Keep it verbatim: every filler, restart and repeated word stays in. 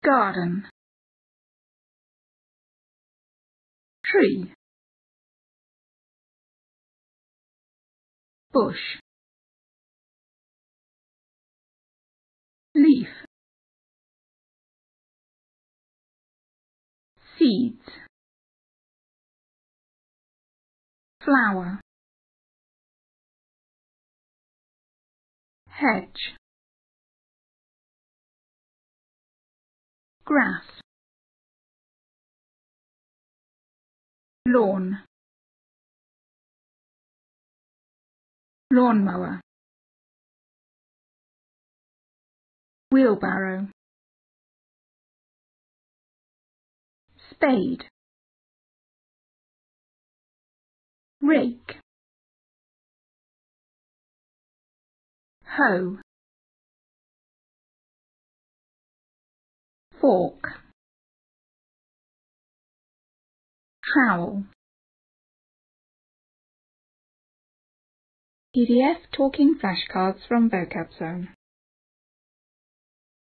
garden, tree, bush, leaf, seeds, flower, hedge, grass, lawn, lawnmower, wheelbarrow, spade, rake, hoe, fork, trowel. P D F Talking Flashcards from Vocab Zone.